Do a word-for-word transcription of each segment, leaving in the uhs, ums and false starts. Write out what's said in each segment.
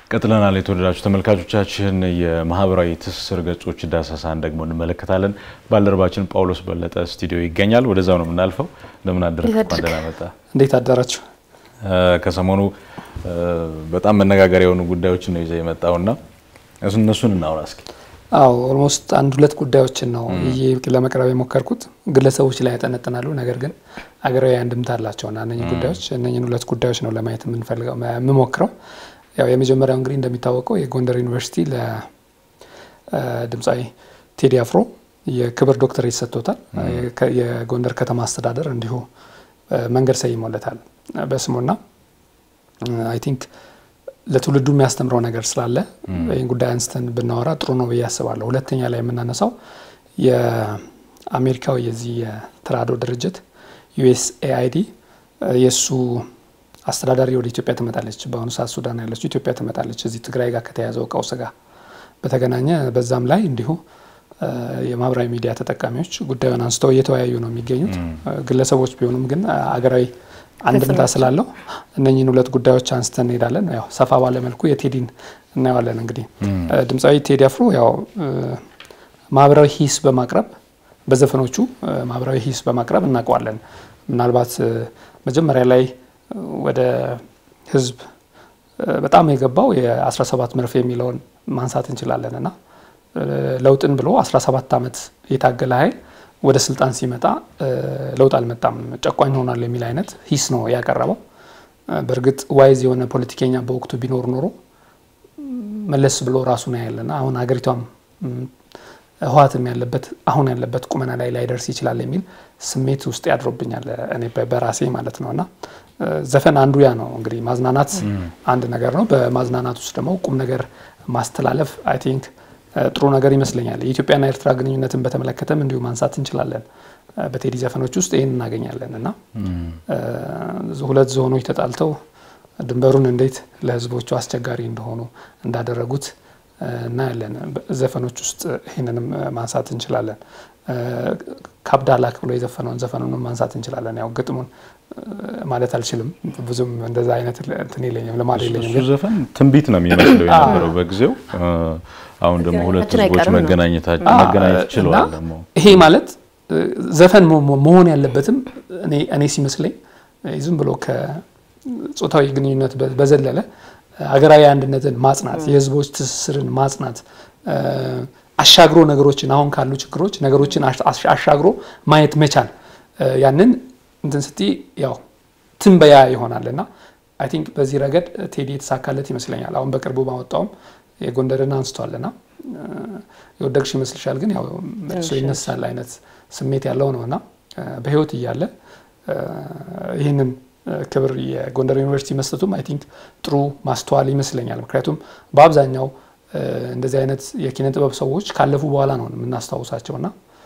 ቀጥለናል የተወደዳችሁ ተመልካቾቻችን የማህበራዊ ትስስር ገጾች ዳሰሳን ደግሞ እንመለከታለን ባልደረባችን ጳውሎስ በለጠ ስቱዲዮ ይገኛል ወደዛው ነው የምናልፈው ለምን አደረክ ወደና መጣ እንዴት አደራችሁ ከሰሞኑ በጣም መነጋገር የሆኑ ጉዳዮች ነው ይዘህ የመጣውና እሱን እናውራ እስኪ አው ኦልሞስት አንድ ሁለት ጉዳዮችን ነው ይሄ ለመቅረብ የሞከርኩት ግለሰቦች ላይ ያጠነጥናሉ ነገር ግን አገራዊ አንድምታ አላቸውና እነኚህ ጉዳዮች እነኚህን ሁለት ጉዳዮች ነው ለማየት የምንፈልገው የምሞክረው ያው የመጀመሪያው እንግዲህ እንደሚታወቀው የጎንደር ዩኒቨርሲቲ ለድምጻዊ ቴዲ አፍሮ የክብር ዶክተሬት ሰጥቶታል የጎንደር ከተማ አስተዳደር እንዲሁ መንገድ ሰይሞለታል በስሙና አይ ቲንክ ለትውልዱ የሚያስተምረው ነገር ስላለ ይሄን ጉዳይ አንስተን ብናወራ ጥሩ ነው በያስባለሁ ሁለተኛ ላይ የምናነሳው የአሜሪካው የዚህ የትራዶ ድርጅት ዩ ኤስ ኤ አይ ዲ የሱ አስተዳዳሪ ወደ ኢትዮጵያ ተመጣለች በአሁኑ ሰዓት ሱዳን ያለች ኢትዮጵያ ተመጣለች እዚህ ትግራይ ጋር ከተያዘው ቀውስ ጋር በተገናኘ በዛም ላይ እንዲሁ የማህበራዊ ሚዲያ ተጠቃሚዎች ጉዳዩን አንስተው እየተወያዩ ነው የሚገኙት ግለሰቦች ቢሆኑም ግን አገራዊ አንድምታ ስላለው እነኚህን ሁለት ጉዳዮች አንስተን እንሄዳለን ያው ሰፋ ባለ መልኩ የቴዲን እናያለን እንግዲህ ድምጻዊ ቴዲ አፍሮ ያው ማህበራዊ ሂስ በማቅረብ በዘፈኖቹ ማህበራዊ ሂስ በማቅረብ እናቀዋለን ምናልባት መጀመሪያ ላይ ወደ ህዝብ በጣም የገባው የ17 መርፌ የሚለውን ማንሳት እንችላለንና ለውጥን ብሎ አስራ ሰባት አመት የታገለ ኃይል ወደ ስልጣን ሲመጣ ለውጥ አልመጣም ጨቋኝ ሆኗል የሚል አይነት ሂስ ነው ያቀረበው በርግጥ ዋይዝ የሆነ ፖለቲከኛ በወቅቱ ቢኖር ኖሮ መለስ ብሎ ራሱን ያያለና አሁን አገሪቷም ህዋትም ያለበት አሁን ያለበት ቁመና ላይ ላይደርስ ይችላል የሚል ስሜት ውስጥ ያድሮብኛል እኔ በራሴ ማለት ነውና ዘፈን አንዱ ያ ነው እንግዲህ ማዝናናት አንድ ነገር ነው በማዝናናት ውስጥ ደግሞ ቁም ነገር ማስተላለፍ አይ ቲንክ ጥሩ ነገር ይመስለኛል የኢትዮጵያና ኤርትራ ግንኙነትን በተመለከተም እንዲሁ ማንሳት እንችላለን በቴዲ ዘፈኖች ውስጥ ይሄን እናገኛለንና ሁለት ዞኖች ተጣልተው ድንበሩን እንዴት ለህዝቦቹ አስቸጋሪ እንደሆኑ እንዳደረጉት እና ያለን ዘፈኖች ውስጥ ይሄንንም ማንሳት እንችላለን ካብዳላክ ብሎ የዘፈነውን ዘፈኑንም ማንሳት እንችላለን ያው ግጥሙን ማለት አልችልም ብዙም እንደዛ አይነት እንትን ይለኛል ለማለት ይለኛል ዘፈን ትንቢት ነው የሚመስለው የነበረው በጊዜው አሁን ደግሞ ሁለት ህዝቦች መገናኘታቸው መገናኘት ይችላል ደግሞ ይሄ ማለት ዘፈን መሆን ያለበትም እኔ እኔ ሲመስለኝ ዝም ብሎ ከጾታዊ ግንኙነት በዘለለ አገራዊ አንድነትን ማጽናት የህዝቦች ትስስርን ማጽናት አሻግሮ ነገሮችን አሁን ካሉ ችግሮች ነገሮችን አሻግሮ ማየት መቻል ያንን እንትን ስቲ ያው ትንበያ ይሆናልና አይ ቲንክ በዚህ ረገድ ቴዲ የተሳካለት ይመስለኛል አሁን በቅርቡ ባወጣውም የጎንደርን አንስቷልና የወደግሽ ይመስልሻል ግን ያው መልሶ ይነሳል አይነት ስሜት ያለው ነውና በህይወት ይያለ ይሄንን ክብር የጎንደር ዩኒቨርሲቲ መስጠቱም አይ ቲንክ ጥሩ ማስተዋል ይመስለኛል ምክንያቱም በአብዛኛው እንደዚህ አይነት የኪነ ጥበብ ሰዎች ካለፉ በኋላ ነው የምናስተዋውሳቸውና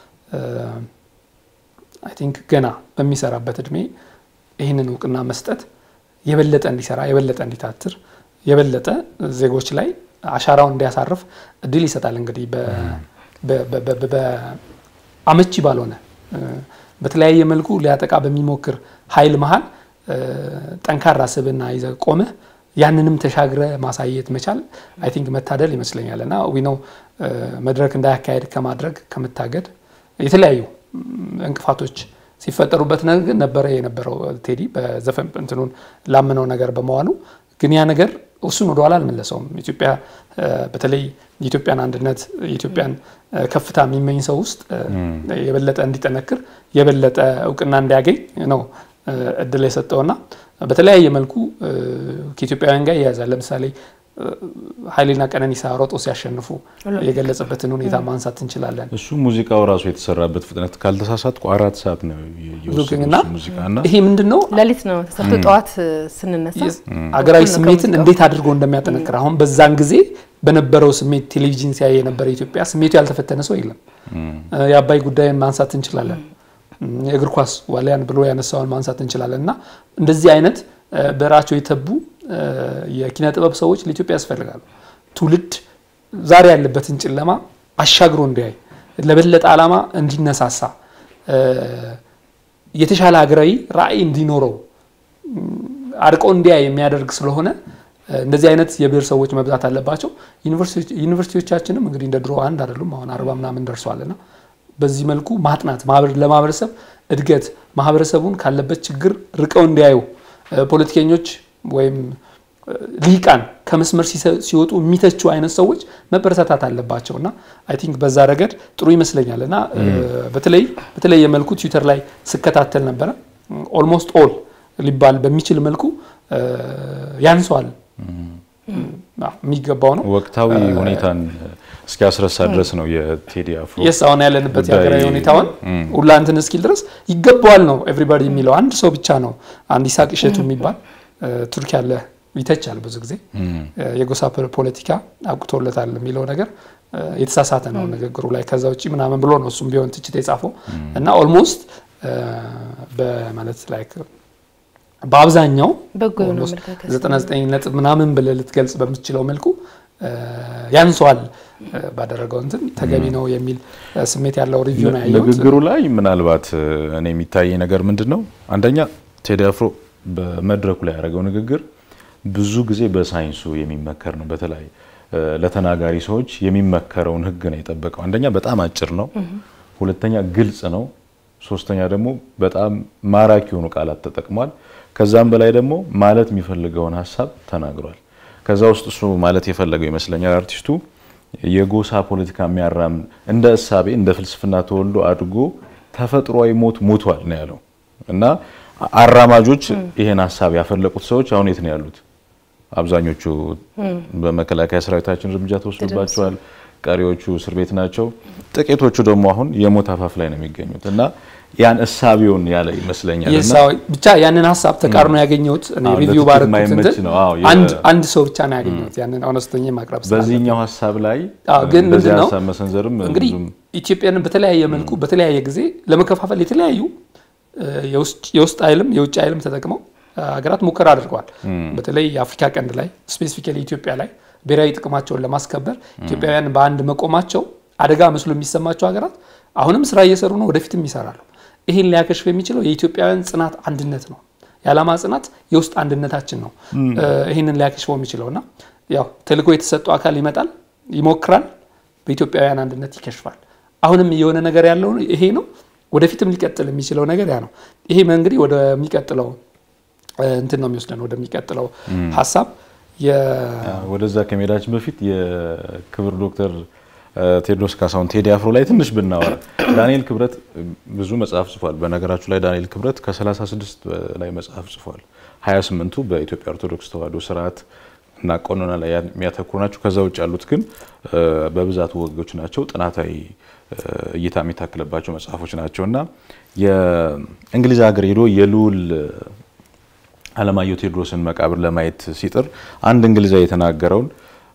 አይ ቲንክ ገና በሚሰራበት እድሜ ይሄንን ዕውቅና መስጠት የበለጠ እንዲሰራ የበለጠ እንዲታትር የበለጠ ዜጎች ላይ አሻራውን እንዲያሳርፍ እድል ይሰጣል እንግዲህ በ በ በ አመቺ ባልሆነ በተለያየ መልኩ ሊያጠቃ በሚሞክር ኃይል መሃል ጠንካራ ስብና ይዘ ቆመ ያንንም ተሻግረ ማሳየት መቻል አይ ቲንክ መታደል ይመስለኛልና ዊ ኖ መድረክ እንዳያካሄድ ከማድረግ ከመታገድ የተለያዩ እንቅፋቶች ሲፈጠሩበት ነገር ነበር የነበረው ቴዲ በዘፈን እንትኑን ላመነው ነገር በመዋሉ ግን ያ ነገር እሱን ወደ ኋላ አልመለሰውም ኢትዮጵያ በተለይ የኢትዮጵያን አንድነት የኢትዮጵያን ከፍታ የሚመኝ ሰው ውስጥ የበለጠ እንዲጠነክር የበለጠ ዕውቅና እንዲያገኝ ነው እድል የሰጠውና በተለያየ መልኩ ከኢትዮጵያውያን ጋር ያያዛል ለምሳሌ ኃይሌና ቀነኒሳ ሮጦ ሲያሸንፉ የገለጸበትን ሁኔታ ማንሳት እንችላለን እሱ ሙዚቃው ራሱ የተሰራበት ፍጥነት ካልተሳሳትኩ አራት ሰዓት ነው የወሰደው ሙዚቃና ይሄ ምንድነው ለሊት ነው ተሰርቶ ጧት ስንነሳ አገራዊ ስሜትን እንዴት አድርጎ እንደሚያጠነክር አሁን በዛን ጊዜ በነበረው ስሜት ቴሌቪዥን ሲያይ የነበረ ኢትዮጵያ ስሜቱ ያልተፈተነ ሰው የለም የአባይ ጉዳይን ማንሳት እንችላለን የእግር ኳስ ዋሊያን ብሎ ያነሳውን ማንሳት እንችላለንና እንደዚህ አይነት በራቸው የተቡ የኪነ ጥበብ ሰዎች ለኢትዮጵያ ያስፈልጋሉ ትውልድ ዛሬ ያለበትን ጨለማ አሻግሮ እንዲያይ ለበለጠ ዓላማ እንዲነሳሳ የተሻለ ሀገራዊ ራዕይ እንዲኖረው አርቆ እንዲያይ የሚያደርግ ስለሆነ እንደዚህ አይነት የብሔር ሰዎች መብዛት አለባቸው ዩኒቨርሲቲ ዩኒቨርሲቲዎቻችንም እንግዲህ እንደ ድሮ አንድ አይደሉም አሁን አርባ ምናምን ደርሷልና በዚህ መልኩ ማጥናት ማህበር ለማህበረሰብ እድገት ማህበረሰቡን ካለበት ችግር ርቀው እንዲያዩ ፖለቲከኞች ወይም ሊቃን ከመስመር ሲወጡ የሚተቹ አይነት ሰዎች መበረታታት አለባቸውና አይ ቲንክ በዛ ረገድ ጥሩ ይመስለኛልና በተለይ በተለይ የመልኩ ትዊተር ላይ ስከታተል ነበር ኦልሞስት ኦል ሊባል በሚችል መልኩ ያንሷል የሚገባው ነው ወቅታዊ ሁኔታን እስኪያስረሳ ድረስ ነው የቴዲ አፍሮ የሳውን ያለንበት ያገራዊ ሁኔታውን ሁላንተን እስኪል ድረስ ይገባዋል ነው ኤቭሪባዲ የሚለው አንድ ሰው ብቻ ነው አንድ ይሳቅ እሸቱ የሚባል ቱርክ ያለ ይተቻል ብዙ ጊዜ የጎሳ ፖለቲካ አቁቶለታል የሚለው ነገር የተሳሳተ ነው ንግግሩ ላይ ከዛ ውጪ ምናምን ብሎ ነው እሱም ቢሆን ትችት የጻፈው እና ኦልሞስት በማለት ላይክ በአብዛኛው ዘጠና ዘጠኝ ነጥብ ምናምን ብለህ ልትገልጽ በምትችለው መልኩ ያንሷል ባደረገው እንትን ተገቢ ነው የሚል ስሜት ያለው ሪቪው ነው ያየው ንግግሩ ላይ ምናልባት እኔ የሚታይ ነገር ምንድነው አንደኛ ቴዲ አፍሮ በመድረኩ ላይ ያደረገው ንግግር ብዙ ጊዜ በሳይንሱ የሚመከር ነው በተለይ ለተናጋሪ ሰዎች የሚመከረውን ህግ ነው የጠበቀው አንደኛ በጣም አጭር ነው ሁለተኛ ግልጽ ነው ሶስተኛ ደግሞ በጣም ማራኪ ሆኖ ቃላት ተጠቅሟል ከዛም በላይ ደግሞ ማለት የሚፈልገውን ሐሳብ ተናግሯል ከዛ ውስጥ እሱ ማለት የፈለገው ይመስለኛል አርቲስቱ የጎሳ ፖለቲካ የሚያራም እንደ እሳቤ እንደ ፍልስፍና ተወልዶ አድጎ ተፈጥሯዊ ሞት ሞቷል ነው ያለው እና አራማጆች ይሄን ሐሳብ ያፈለቁት ሰዎች አሁን የት ነው ያሉት አብዛኞቹ በመከላከያ ሰራዊታችን እርምጃ ተወስዶባቸዋል ቀሪዎቹ እስር ቤት ናቸው ጥቂቶቹ ደግሞ አሁን የሞት አፋፍ ላይ ነው የሚገኙት እና ያን እሳቤውን ያለ ይመስለኛልና የሳው ብቻ ያንን ሐሳብ ተቃርኖ ያገኘውት እኔ ሪቪው ባረኩት አንድ አንድ ሰው ብቻ ነው ያገኘውት ያንን ሆነስተኛ ማቅረብ ስለዚህ በዚህኛው ሐሳብ ላይ ግን ምንድነው ሐሳብ መሰንዘርም እንግዲህ ኢትዮጵያን በተለያየ መልኩ በተለያየ ጊዜ ለመከፋፈል የተለያዩ የውስጥ የውስጥ አይልም የውጭ አይልም ተጠቅመው ሀገራት ሙከራ አድርገዋል በተለይ የአፍሪካ ቀንድ ላይ ስፔሲፊካሊ ኢትዮጵያ ላይ ብሔራዊ ጥቅማቸውን ለማስከበር ኢትዮጵያውያን በአንድ መቆማቸው አደጋ መስሎ የሚሰማቸው ሀገራት አሁንም ስራ እየሰሩ ነው ወደፊትም ይሰራሉ ይሄን ሊያከሽፍ የሚችለው የኢትዮጵያውያን ጽናት አንድነት ነው ያላማ ጽናት የውስጥ አንድነታችን ነው ይሄንን ሊያከሽፈው የሚችለውና ያው ተልኮ የተሰጠው አካል ይመጣል ይሞክራል በኢትዮጵያውያን አንድነት ይከሽፋል አሁንም የሆነ ነገር ያለው ይሄ ነው ወደፊትም ሊቀጥል የሚችለው ነገር ያ ነው ይሄ እንግዲህ ወደ የሚቀጥለው እንትን ነው የሚወስደን ወደ የሚቀጥለው ሐሳብ የ ወደዛ ከመሄዳችን በፊት የክብር ዶክተር ቴዎድሮስ ካሳሁን ቴዲ አፍሮ ላይ ትንሽ ብናወራ ዳንኤል ክብረት ብዙ መጽሐፍ ጽፏል በነገራችሁ ላይ ዳንኤል ክብረት ከ36 ላይ መጽሐፍ ጽፏል ሃያ ስምንቱ በኢትዮጵያ ኦርቶዶክስ ተዋሕዶ ስርዓት እና ቀኖና ላይ የሚያተኩሩ ናቸው ከዛ ውጭ ያሉት ግን በብዛት ወጎች ናቸው ጥናታዊ እይታ የሚታከለባቸው መጽሐፎች ናቸውና የእንግሊዝ ሀገር ሄዶ የሉል አለማየሁ ቴዎድሮስን መቃብር ለማየት ሲጥር አንድ እንግሊዛዊ የተናገረውን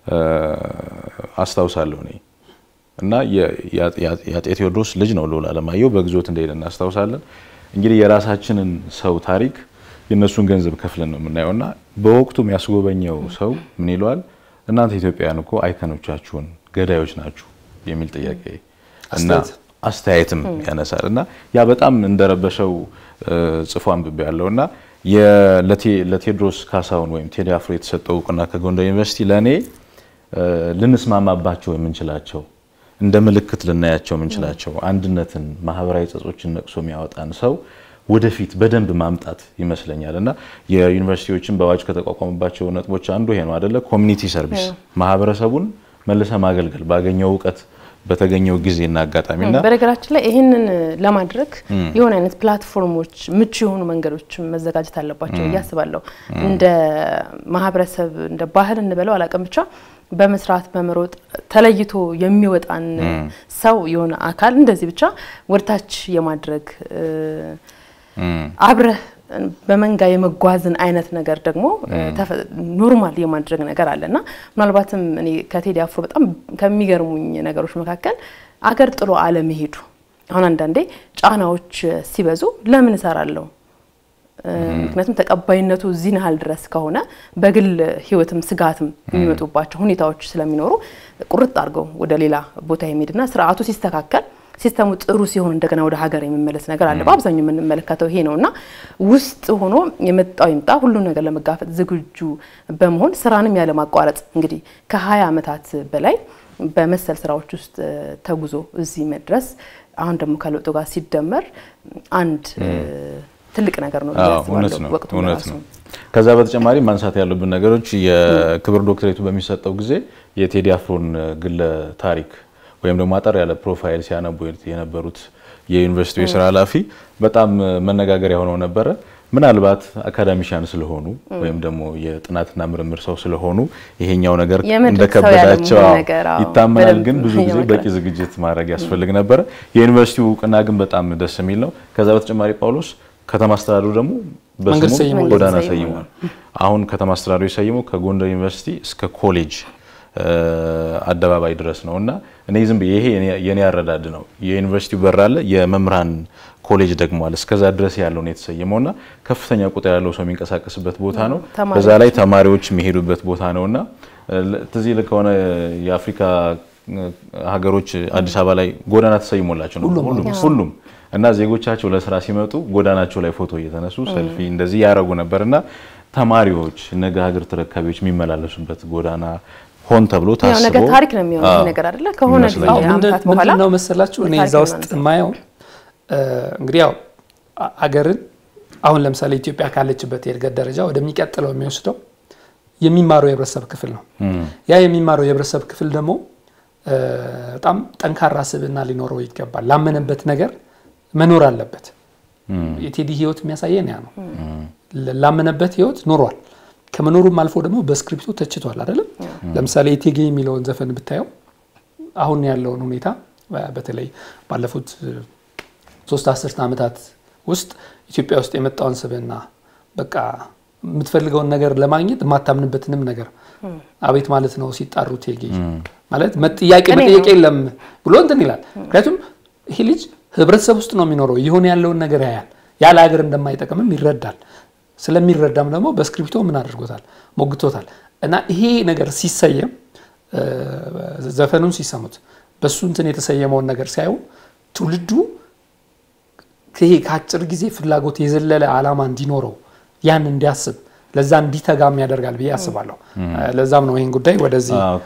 አስተዋውሳለሁ ነኝ እና የአጤ ቴዎድሮስ ልጅ ነው ሉል አለማየሁ በግዞት እንደሄደ እናስተዋውሳለን እንግዲህ የራሳችንን ሰው ታሪክ የነሱን ገንዘብ ከፍለን ነው የምናየውና በወቅቱ የሚያስጎበኘው ሰው ምን ይሏል እናንተ ኢትዮጵያውያን እኮ አይከኖቻችሁን ገዳዮች ናችሁ የሚል ጥያቄ እና አስተያየትም ያነሳልና ያ በጣም እንደረበሸው ጽፏን ብብ ያለውና የለቴድሮስ ካሳሁን ወይም ቴዲ አፍሮ የተሰጠው እውቅና ከጎንደር ዩኒቨርሲቲ ለኔ ልንስማማባቸው የምንችላቸው እንደ ምልክት ልናያቸው የምንችላቸው አንድነትን ማህበራዊ ጸጾችን ነቅሶ የሚያወጣን ሰው ወደፊት በደንብ ማምጣት ይመስለኛልና የዩኒቨርሲቲዎችን በዋጅ ከተቋቋመባቸው ነጥቦች አንዱ ይሄ ነው አይደለ ኮሚኒቲ ሰርቪስ ማህበረሰቡን መልሰ ማገልገል ባገኘው ዕውቀት በተገኘው ጊዜና አጋጣሚና በረግራችን ላይ ይሄንን ለማድረግ የሆነ አይነት ፕላትፎርሞች ምቹ የሆኑ መንገዶች መዘጋጀት አለባቸው ያስባለሁ እንደ ማህበረሰብ እንደ ባህል እንበለው አላቀም ብቻ በመስራት በመሮጥ ተለይቶ የሚወጣን ሰው የሆነ አካል እንደዚህ ብቻ ወርታች የማድረግ አብረ በመንጋ የመጓዝን አይነት ነገር ደግሞ ኖርማል የማድረግ ነገር አለና ምናልባትም እኔ ከቴዲ አፍሮ በጣም ከሚገርሙኝ ነገሮች መካከል አገር ጥሎ ዓለም ይሄዱ አሁን አንዳንዴ ጫናዎች ሲበዙ ለምን እሰራለሁ ምክንያቱም ተቀባይነቱ ዚናል ድረስ ከሆነ በግል ህይወትም ስጋትም የሚመጡባቸው ሁኔታዎች ስለሚኖሩ ቁርጥ አድርገው ወደ ሌላ ቦታ የሚሄድና ስርዓቱ ሲስተካከል ሲስተሙ ጥሩ ሲሆን እንደገና ወደ ሀገር የሚመለስ ነገር አለ በአብዛኛው የምንመለከተው ይሄ ነውና ውስጥ ሆኖ የመጣው ይምጣ ሁሉ ነገር ለመጋፈጥ ዝግጁ በመሆን ስራንም ያለ ማቋረጥ እንግዲህ ከ20 አመታት በላይ በመሰል ስራዎች ውስጥ ተጉዞ እዚህ መድረስ አሁን ደግሞ ከለውጡ ጋር ሲደመር አንድ ትልቅ ነገር ነው ያስባለው ወቅቱ ነው ከዛ በተጨማሪ ማንሳት ያለብን ነገሮች የክብር ዶክተሬቱ በሚሰጠው ጊዜ የቴዲ አፍሮን ግለ ታሪክ ወይም ደግሞ አጠር ያለ ፕሮፋይል ሲያነቡ የነበሩት የዩኒቨርሲቲው የሥራ ኃላፊ በጣም መነጋገሪያ ሆነው ነበር ምናልባት አካዳሚሻን ስለሆኑ ወይም ደግሞ የጥናትና ምርምር ሰው ስለሆኑ ይሄኛው ነገር እንደከበዳቸው ይታመናል ግን ብዙ ጊዜ በቂ ዝግጅት ማድረግ ያስፈልግ ነበር የዩኒቨርሲቲው ቅና ግን በጣም ደስ የሚል ነው ከዛ በተጨማሪ ጳውሎስ ከተማ አስተዳደሩ ደግሞ በስሙ ጎዳና ሰይሟል አሁን ከተማ አስተዳደሩ ይሰይመው ከጎንደር ዩኒቨርሲቲ እስከ ኮሌጅ አደባባይ ድረስ ነውና እኔ ዝም ይሄ የኔ ያረዳድ ነው የዩኒቨርሲቲው በራለ የመምራን ኮሌጅ ደግሞ አለ እስከዛ ድረስ ያለው ነው የተሰየመውና ከፍተኛ ቁጥር ያለው ሰው የሚንቀሳቀስበት ቦታ ነው በዛ ላይ ተማሪዎች የሚሄዱበት ቦታ ነውና ተዚህ ለከሆነ የአፍሪካ ሀገሮች አዲስ አበባ ላይ ጎዳና ተሰይሞላቸው ነው ሁሉም ሁሉም እና ዜጎቻቸው ለስራ ሲመጡ ጎዳናቸው ላይ ፎቶ እየተነሱ ሰልፊ እንደዚህ ያረጉ ነበርና ተማሪዎች ነገ ሀገር ተረካቢዎች የሚመላለሱበት ጎዳና ሆን ተብሎ ታስቦ ነገ ታሪክ ነው የሚሆነው ነገር አይደለ ከሆነ ጊዜ አመታት በኋላ ነው መሰላችሁ እኔ እዛው ውስጥ ማየው እንግዲህ ያው አገርን አሁን ለምሳሌ ኢትዮጵያ ካለችበት የእድገት ደረጃ ወደሚቀጥለው የሚወስደው የሚማረው የህብረተሰብ ክፍል ነው ያ የሚማረው የህብረተሰብ ክፍል ደግሞ በጣም ጠንካራ ስብዕና ሊኖረው ይገባል ላመነበት ነገር መኖር አለበት የቴዲ ህይወት የሚያሳየን ያ ነው ላመነበት ህይወት ኖሯል ከመኖሩም አልፎ ደግሞ በስክሪፕቱ ተችቷል አይደል ለምሳሌ ኢቴጌ የሚለውን ዘፈን ብታየው አሁን ያለውን ሁኔታ በተለይ ባለፉት ሶስት አስርት አመታት ውስጥ ኢትዮጵያ ውስጥ የመጣውን ስብዕና በቃ የምትፈልገውን ነገር ለማግኘት ማታምንበትንም ነገር አቤት ማለት ነው ሲጣሩ ቴጌ ማለት መጥያቄ መጥያቄ የለም ብሎ እንትን ይላል ምክንያቱም ይሄ ልጅ ህብረተሰብ ውስጥ ነው የሚኖረው ይሆን ያለውን ነገር ያያል ያለ ሀገር እንደማይጠቅምም ይረዳል ስለሚረዳም ደግሞ በስክሪፕቱ ምን አድርጎታል ሞግቶታል እና ይሄ ነገር ሲሰየም ዘፈኑን ሲሰሙት በሱ እንትን የተሰየመውን ነገር ሲያዩ ትውልዱ ከይሄ ካጭር ጊዜ ፍላጎት የዘለለ ዓላማ እንዲኖረው ያን እንዲያስብ ለዛ እንዲተጋም ያደርጋል ብዬ አስባለሁ ለዛም ነው ይሄን ጉዳይ ወደዚህ አዎ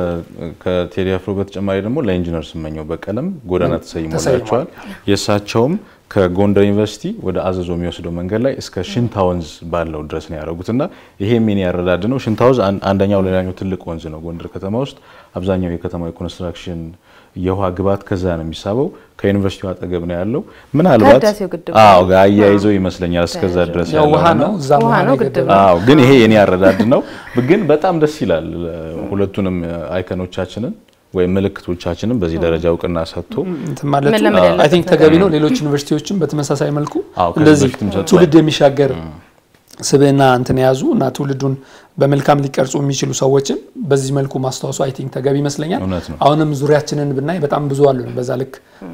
ከቴዲ አፍሮ በተጨማሪ ደግሞ ለኢንጂነር ስመኘው በቀለም ጎዳና ተሰይሞላቸዋል የሳቸውም ከጎንደር ዩኒቨርሲቲ ወደ አዘዞ የሚወስደው መንገድ ላይ እስከ ሽንታውንዝ ባለው ድረስ ነው ያረጉትና ይሄ ምን ያረዳድ ነው ሽንታውንዝ አንደኛው ሌላኛው ትልቅ ወንዝ ነው ጎንደር ከተማ ውስጥ አብዛኛው የከተማው ኮንስትራክሽን የውሃ ግባት ከዛ ነው የሚሳበው ከዩኒቨርሲቲው አጠገብ ነው ያለው ምናልባት አዎ ጋያይዞ ይመስለኛል እስከዛ ድረስ ያለው ውሃ ነው ዛም ነው ግድብ አዎ ግን ይሄ የኔ ያረዳድ ነው ግን በጣም ደስ ይላል ሁለቱንም አይኮኖቻችንን ወይ ምልክቶቻችንን በዚህ ደረጃ አውቅና ሰጥቶ ማለት አይ ቲንክ ተገቢ ነው ሌሎች ዩኒቨርሲቲዎችም በተመሳሳይ መልኩ እንደዚህ ትውልድ የሚሻገር ስብዕና እንትን ያዙ እና ትውልዱን በመልካም ሊቀርጹ የሚችሉ ሰዎችን በዚህ መልኩ ማስተዋወሱ አይ ቲንክ ተገቢ ይመስለኛል አሁንም ዙሪያችንን ብናይ በጣም ብዙ አሉ በዛ ልክ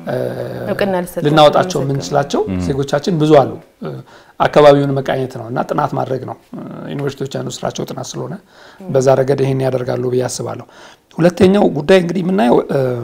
ልናወጣቸው የምንችላቸው ዜጎቻችን ብዙ አሉ አካባቢውን መቃኘት ነውና ጥናት ማድረግ ነው ዩኒቨርሲቲዎች ያኑ ስራቸው ጥናት ስለሆነ በዛ ረገድ ይሄን ያደርጋሉ በያስባለሁ ሁለተኛው ጉዳይ እንግዲህ የምናየው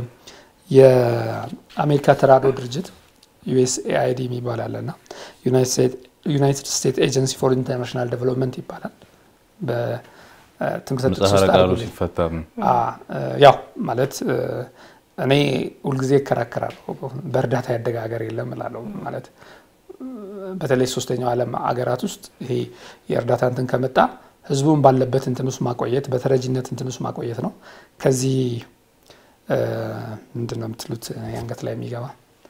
የአሜሪካ ተራድኦ ድርጅት ዩ ኤስ ኤ አይ ዲ የሚባል አለና ዩናይትድ ስቴትስ ኤጀንሲ ፎር ኢንተርናሽናል ዴቨሎፕመንት ይባላል በትምህርት ተቋም ውስጥ ሲፈታም አ ያው ማለት እኔ ሁሉ ጊዜ ከራከራለሁ በእርዳታ ያደገ ሀገር የለም እላለሁ ማለት በተለይ ሶስተኛው ዓለም ሀገራት ውስጥ ይሄ የእርዳታ እንትን ከመጣ ህዝቡን ባለበት እንትን ውስጥ ማቆየት በተረጂነት እንትን ውስጥ ማቆየት ነው ከዚህ ምንድነው የምትሉት ያንገት ላይ የሚገባ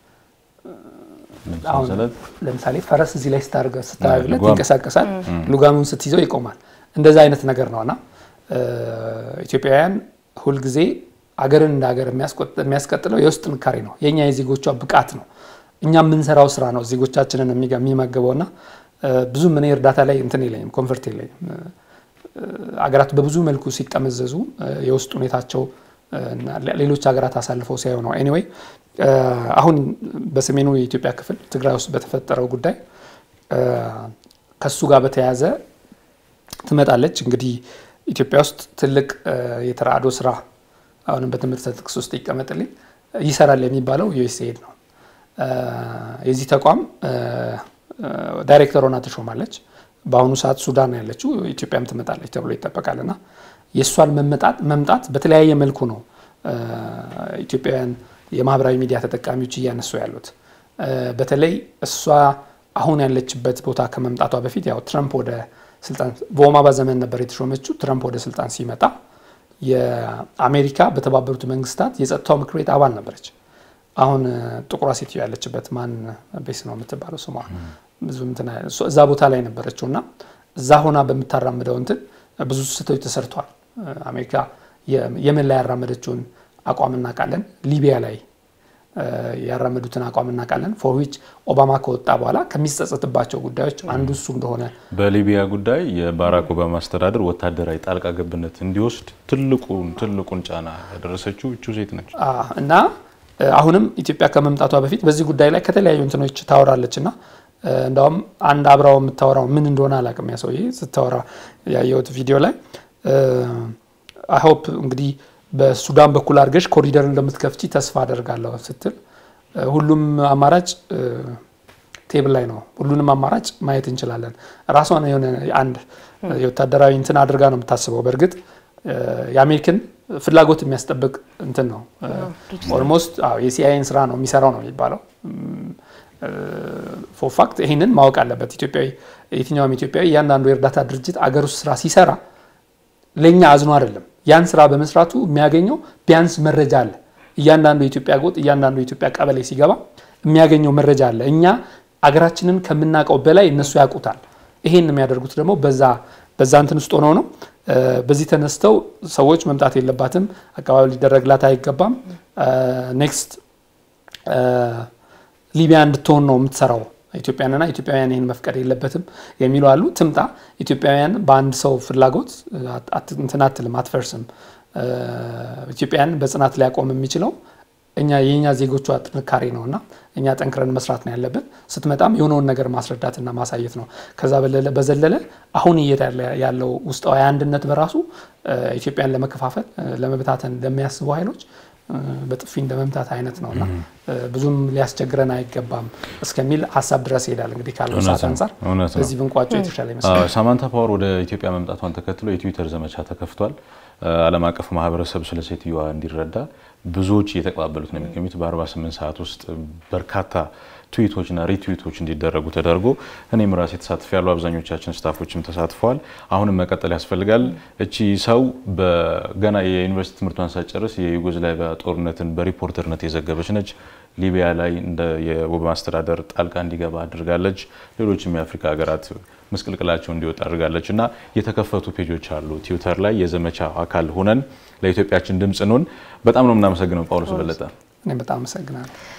አሁን ለምሳሌ ፈረስ እዚህ ላይ ስታርገ ስታርግለት ይንቀሳቀሳል ሉጋሙን ስትይዘው ይቆማል እንደዛ አይነት ነገር ነውና ኢትዮጵያውያን ሁሉ ጊዜ አገርን እንደ ሀገር የሚያስቀጥለው የውስጥ ጥንካሬ ነው የኛ የዜጎቿ ብቃት ነው እኛ ምን ሰራው ስራ ነው ዜጎቻችንን የሚመገበውና ብዙ ምን እርዳታ ላይ እንትን ይለኝም ኮንፈርት ይለኝም አገራት በብዙ መልኩ ሲጠመዘዙ የውስጥ ሁኔታቸው ሌሎች ሀገራት አሳልፈው ሲያዩ ነው ኤኒዌይ አሁን በሰሜኑ የኢትዮጵያ ክፍል ትግራይ ውስጥ በተፈጠረው ጉዳይ ከሱ ጋር በተያያዘ ትመጣለች እንግዲህ ኢትዮጵያ ውስጥ ትልቅ የተራድኦ ስራ አሁንም በትምህርት ጥቅስ ውስጥ ይቀመጥልኝ ይሰራል የሚባለው ዩኤስኤድ ነው። የዚህ ተቋም ዳይሬክተር ሆና ተሾማለች። በአሁኑ ሰዓት ሱዳን ያለችው ኢትዮጵያም ትመጣለች ተብሎ ይጠበቃልና የሷን መምጣት መምጣት በተለያየ መልኩ ነው ኢትዮጵያውያን የማህበራዊ ሚዲያ ተጠቃሚዎች እያነሱ ያሉት። በተለይ እሷ አሁን ያለችበት ቦታ ከመምጣቷ በፊት ያው ትራምፕ ወደ ስልጣን በኦባማ ዘመን ነበር የተሾመችው። ትራምፕ ወደ ስልጣን ሲመጣ የአሜሪካ በተባበሩት መንግስታት የጸጥታው ምክር ቤት አባል ነበረች። አሁን ጥቁሯ ሴትዮ ያለችበት ማን ቤስ ነው የምትባለው ስሟ ብዙ እንትና እዛ ቦታ ላይ ነበረችውና እዛ ሆና በመታራመደው እንትን ብዙ ስህተቶች ተሰርቷል። አሜሪካ የመን ላይ ያራመደችውን አቋም እናውቃለን። ሊቢያ ላይ ያራመዱትን አቋም እናውቃለን። ፎር ዊች ኦባማ ከወጣ በኋላ ከሚጸጸትባቸው ጉዳዮች አንዱ እሱ እንደሆነ በሊቢያ ጉዳይ የባራክ ኦባማ አስተዳደር ወታደራዊ ጣልቃ ገብነት እንዲወስድ ትልቁን ትልቁን ጫና ያደረሰችው እቺ ሴት ነች እና አሁንም ኢትዮጵያ ከመምጣቷ በፊት በዚህ ጉዳይ ላይ ከተለያዩ እንትኖች ታወራለችና እንደውም አንድ አብራው የምታወራው ምን እንደሆነ አላውቅም ያሰውዬ ስታወራ ያየሁት ቪዲዮ ላይ አይ ሆፕ እንግዲህ በሱዳን በኩል አድርገሽ ኮሪደር እንደምትከፍቺ ተስፋ አደርጋለሁ ስትል ሁሉም አማራጭ ቴብል ላይ ነው። ሁሉንም አማራጭ ማየት እንችላለን። ራሷን የሆነ አንድ የወታደራዊ እንትን አድርጋ ነው የምታስበው። በእርግጥ የአሜሪካን ፍላጎት የሚያስጠብቅ እንትን ነው። ኦልሞስት አዎ የሲአይኤን ስራ ነው የሚሰራው ነው የሚባለው። ፎር ፋክት ይሄንን ማወቅ አለበት ኢትዮጵያዊ የትኛውም ኢትዮጵያዊ ያንዳንዱ የእርዳታ ድርጅት አገር ውስጥ ስራ ሲሰራ ለኛ አዝኖ አይደለም ያን ስራ በመስራቱ የሚያገኘው ቢያንስ መረጃ አለ። እያንዳንዱ የኢትዮጵያ ጎጥ እያንዳንዱ የኢትዮጵያ ቀበሌ ሲገባ የሚያገኘው መረጃ አለ። እኛ አገራችንን ከምናቀው በላይ እነሱ ያውቁታል። ይሄን የሚያደርጉት ደግሞ በዛ በዛ እንትን ውስጥ ሆነው ነው። በዚህ ተነስተው ሰዎች መምጣት የለባትም አቀባበል ሊደረግላት አይገባም ኔክስት ሊቢያ እንድትሆን ነው የምትሰራው ኢትዮጵያና ኢትዮጵያውያን ይሄን መፍቀድ የለበትም የሚሉ አሉ። ትምጣ ኢትዮጵያውያን በአንድ ሰው ፍላጎት እንትን አትልም አትፈርስም። ኢትዮጵያን በጽናት ሊያቆም የሚችለው እኛ የኛ ዜጎቿ ጥንካሬ ነውና እኛ ጠንክረን መስራት ነው ያለብን። ስትመጣም የሆነውን ነገር ማስረዳትና ማሳየት ነው። ከዛ በዘለለ አሁን እየታለ ያለው ውስጣዊ አንድነት በራሱ ኢትዮጵያን ለመከፋፈል ለመበታተን ለሚያስቡ ኃይሎች በጥፊ እንደመምታት አይነት ነውና ብዙም ሊያስቸግረን አይገባም እስከሚል ሐሳብ ድረስ ይላል። እንግዲህ ካለው ሰዓት አንፃር በዚህ ብንቋጨው የተሻለ ይመስላል። ሳማንታ ፓወር ወደ ኢትዮጵያ መምጣቷን ተከትሎ የትዊተር ዘመቻ ተከፍቷል። ዓለም አቀፍ ማህበረሰብ ስለ ሴትዮዋ እንዲረዳ ብዙዎች እየተቀባበሉት ነው የሚገኙት። በ48 ሰዓት ውስጥ በርካታ ትዊቶችና ሪትዊቶች እንዲደረጉ ተደርጎ እኔም ራሴ ተሳትፈ ያለው አብዛኞቻችን ስታፎችም ተሳትፈዋል። አሁንም መቀጠል ያስፈልጋል። እቺ ሰው በገና የዩኒቨርሲቲ ትምህርቷን ሳጨርስ የዩጎዝላቪያ ጦርነትን በሪፖርተርነት የዘገበች ነች። ሊቢያ ላይ እንደ የኦባማ አስተዳደር ጣልቃ እንዲገባ አድርጋለች። ሌሎችም የአፍሪካ ሀገራት መስቀልቅላቸው እንዲወጣ አድርጋለችና የተከፈቱ ፔጆች አሉ ትዊተር ላይ የዘመቻ አካል ሆነን ለኢትዮጵያችን ድምጽ ነን። በጣም ነው እናመሰግነው ጳውሎስ በለጠ። እኔ በጣም አመሰግናለሁ።